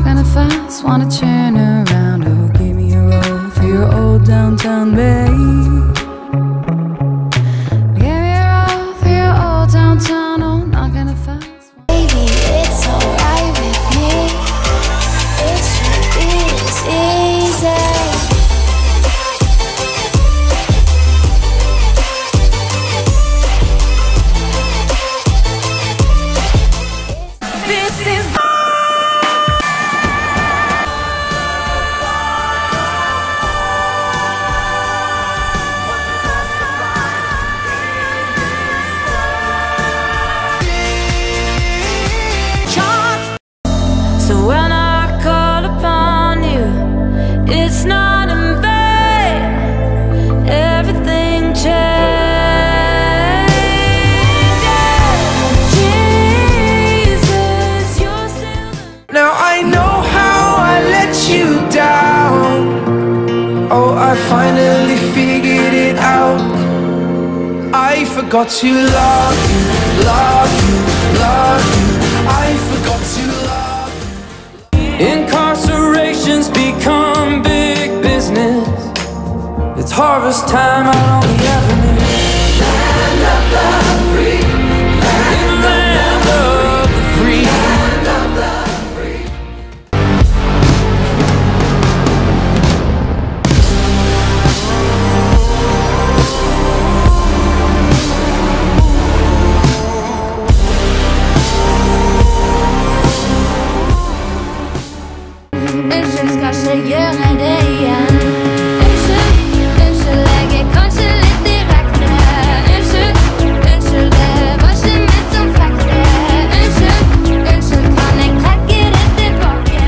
kinda fast, wanna turn around. Oh, give me a roll for your old downtown babe. Give me a roll for your old downtown. Oh, not kinda fast. Baby, it's alright with me. It is easy. So when I call upon you, it's not in vain. Everything changes. Jesus, you're still the... Now I know how I let you down. Oh, I finally figured it out. I forgot to love you, love you, love you. I forgot to love you. Incarcerations become big business. It's harvest time out on the avenue. Land of the free, land of the free, land of the free. Skal ikke gjøre det igjen. Unnskyld, jeg er kanskje litt direkte. Unnskyld, det var ikke mitt som flekte. Unnskyld, kan jeg trekke det tilbake?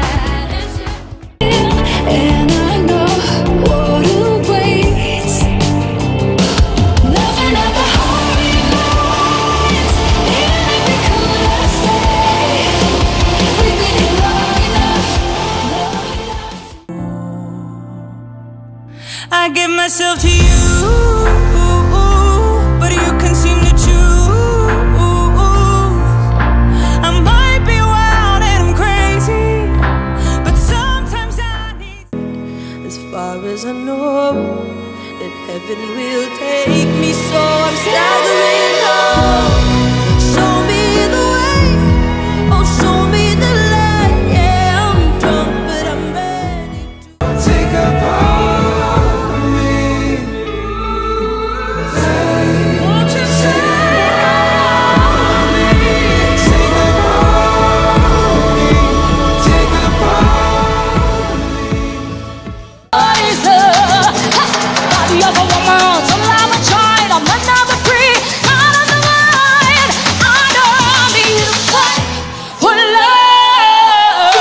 And I know what awaits. Nothing at the horizons. Even if we could have stayed, we've been here long enough. I give myself to you, but you can seem to choose. I might be wild and I'm crazy, but sometimes I need. As far as I know, that heaven will take me, so I'm staggering home. Show me the way, oh show me the light. Yeah, I'm drunk, but I'm ready to Take a part of me. watch you say. Take a part of me. Take a part of me. Body of a woman, so I'm a child, I'm another free, out of the mind. I know I need to fight for love.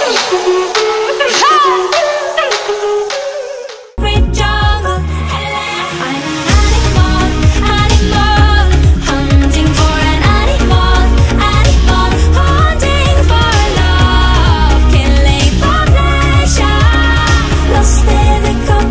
Free jungle, I'm an animal, hunting for an animal, hunting for love, killing for pleasure, lost in the cup.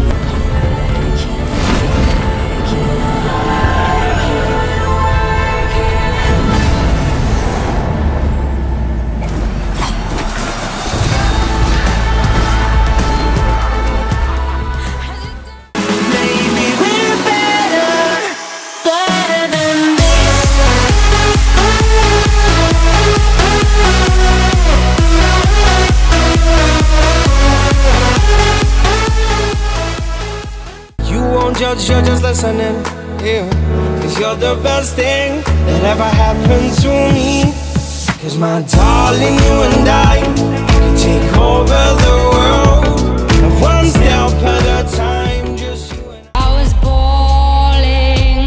Maybe we're better. Better than this. You won't judge, you're just listening. Yeah, 'cause you're the best thing that ever happened to me. 'Cause my darling, you and I can take over the world, one step at a time. Just you and I was balling.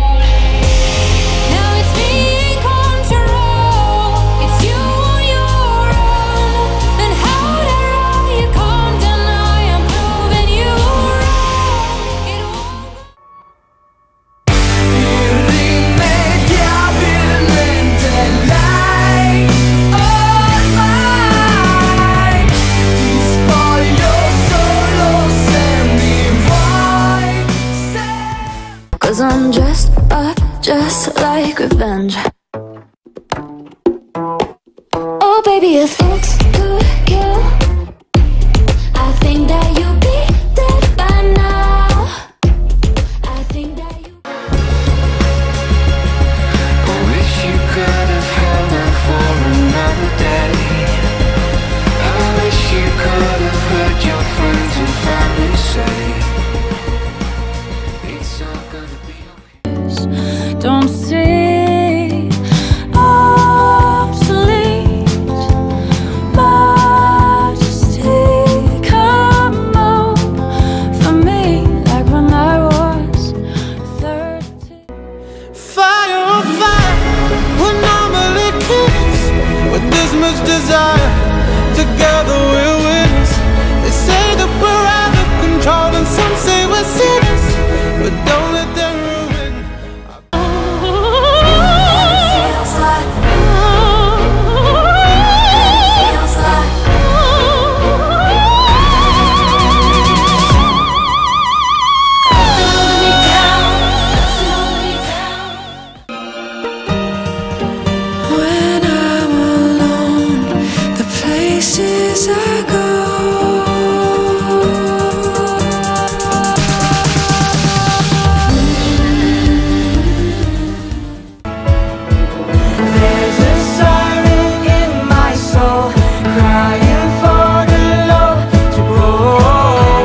Now it's me in control. It's you on your own. And how dare you can't deny I'm proving you wrong. It won't. Irremediablemente light. All mine. These boys desire. Together we're winners. They say that we're out of control, and some say we're sinners, but don't let them ruin. Feels like When I'm alone, the places I go. There's a siren in my soul, crying for the love to grow.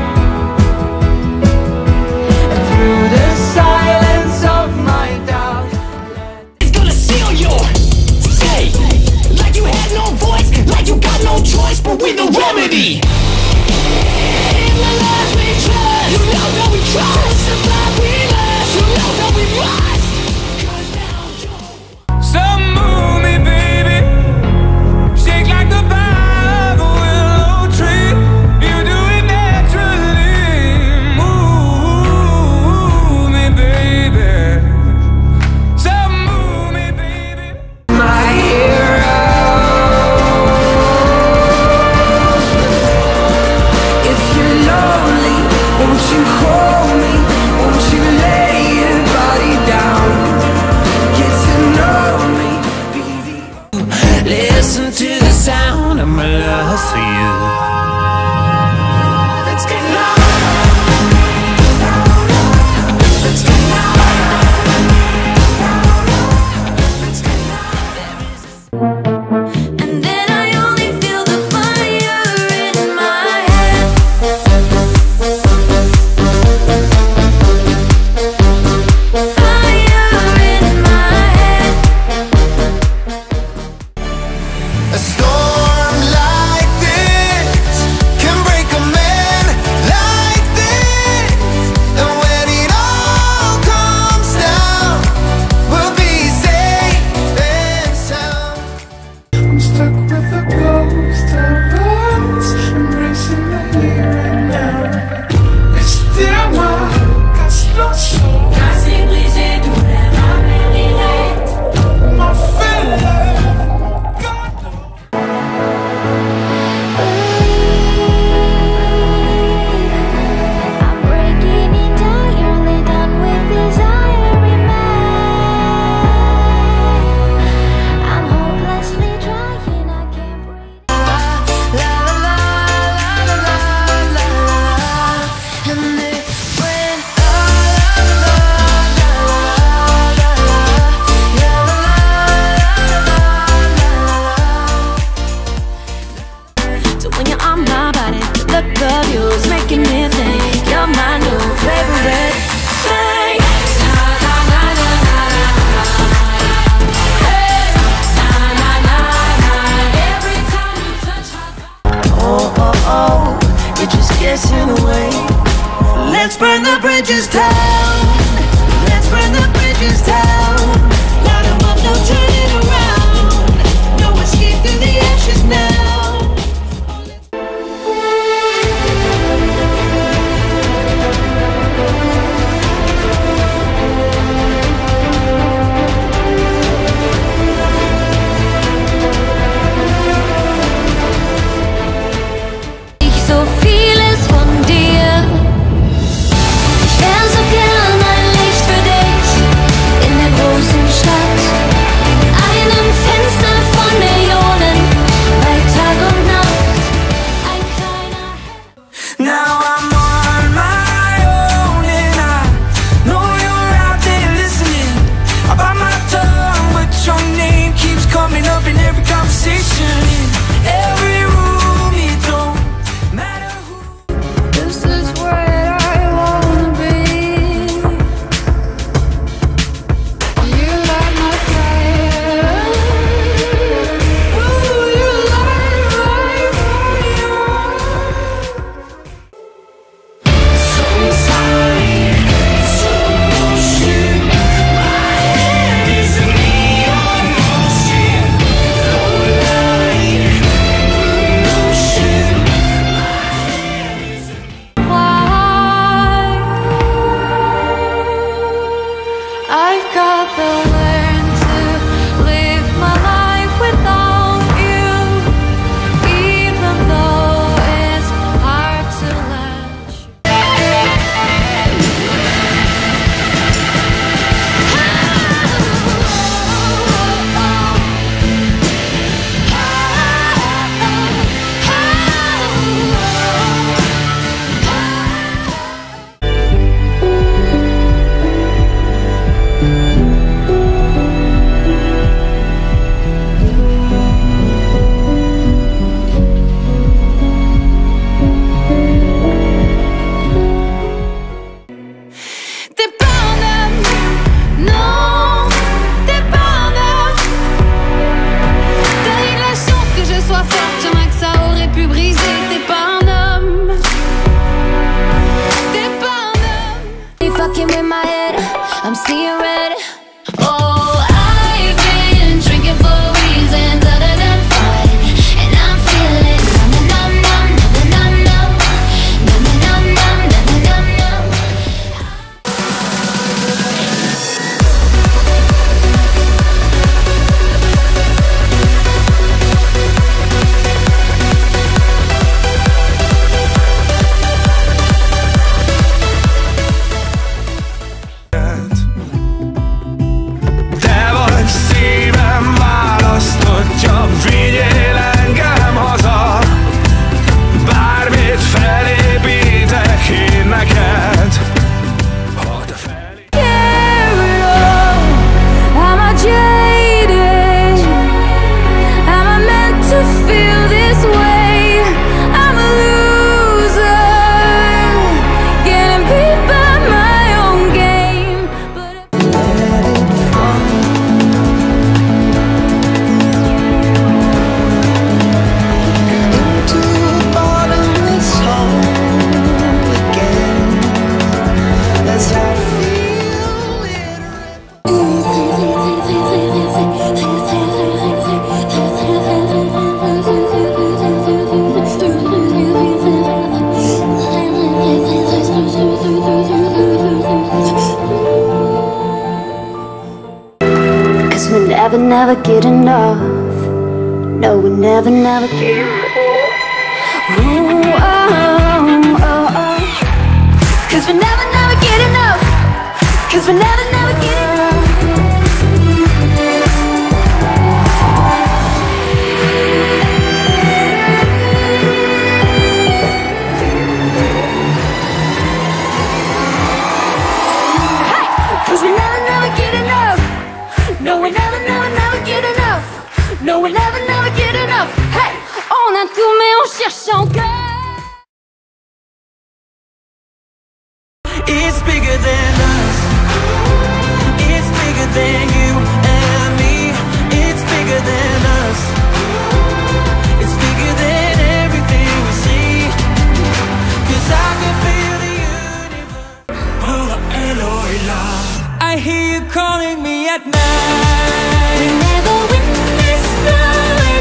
And through the silence of my doubt, It's gonna seal your fate. Like you had no voice, like you got no choice, but with a remedy. In the lies we trust, you know that we trust. To survive we must, you know that we must. 'Cause now you're Some move me, baby. Shake like the bough of a willow tree. You do it naturally. Move me, baby. Some move me, baby. my hero. If you're lonely, won't you hold me? Won't you lay your body down? Get to know me, be the listen to the sound of my love for you. Let's get loud. Let's get loud. Let's get loud. And then I only feel the fire in my head. Fire in my head. A storm like this can break a man like this. And when it all comes down, we'll be safe and sound. I'm stuck with the ghost of us, embracing the here and now. It's still my soul, Casi brisé d'où la mélodie. my feeling. God knows. I'm breaking entirely done with desire in I'm hopelessly trying, I can't breathe. La la la la la la la, and it went la la la la la la. So when you're on my body, the look of you's making me think you're my new favorite thing. Na na na na na na. Hey, na na na na. Every time you touch my body. Oh, oh, oh, it just gets in the way. Let's burn the bridges down. Let's burn the bridges down. Light 'em up, no turning around. No escape through the ashes now. So vieles von dir. Ich wär so gern ein Licht für dich in der großen Stadt. Einem Fenster von Millionen bei Tag und Nacht. Ein kleiner Now I'm on my own and I know you're out there listening. I bite my tongue, but your name keeps coming up in every conversation, in every room. It don't matter who. This is where I wanna be. You light my fire. Ooh, you light my fire. My head is a neon ocean. never get enough. No, we never, never get enough. Ooh, oh, oh, oh. 'Cause we never, never get enough. 'Cause we never, never get enough. No, we never, never, never get enough. No, we never, never get enough. Hey, on a tout mais on cherche encore. It's bigger than us. It's bigger than you and me. It's bigger than us. It's bigger than everything we see. 'Cause I can feel the universe. I hear you calling me at night. Never witness blowing.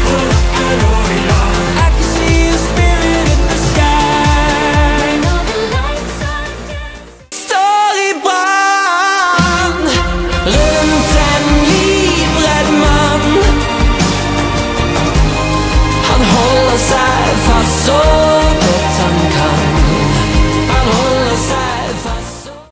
I can see your spirit in the sky. Know the lights are dancing. Storybrand, runt en livrädd man. Han håller sig